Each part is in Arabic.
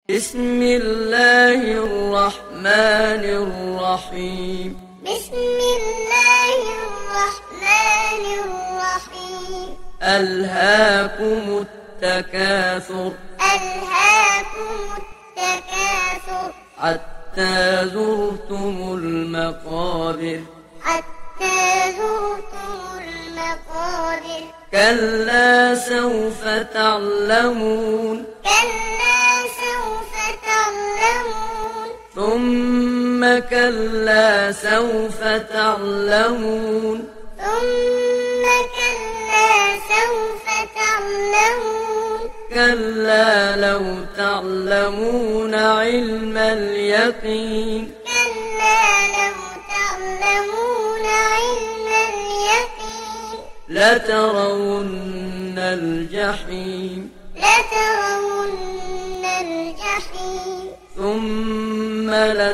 بسم الله الرحمن الرحيم. بسم الله الرحمن الرحيم. ألهاكم التكاثر. ألهاكم التكاثر. حتى زرتم المقابر. حتى زرتم المقابر. كلا سوف تعلمون. كلا سوف تعلمون. ثم كلا سوف تعلمون. ثم كلا سوف تعلمون. كلا لو تعلمون علم اليقين. كلا لو تعلمون علم اليقين. لترون الجحيم. لترون الجحيم. ثم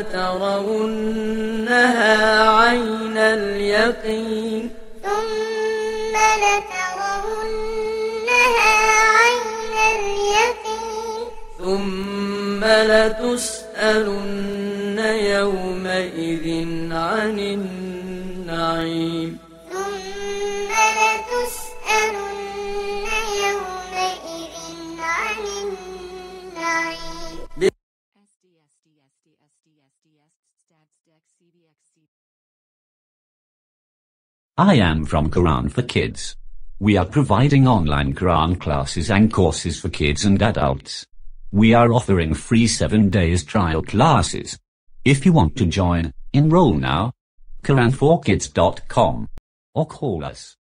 لترونها عين اليقين. ثم لترونها عين اليقين. ثم لتسألن يومئذ عن النعيم. ثم لتسألن يومئذ عن النعيم. I am from Quran for Kids. We are providing online Quran classes and courses for kids and adults. We are offering free 7 days trial classes. If you want to join, enroll now. Quran4Kids.com or call us.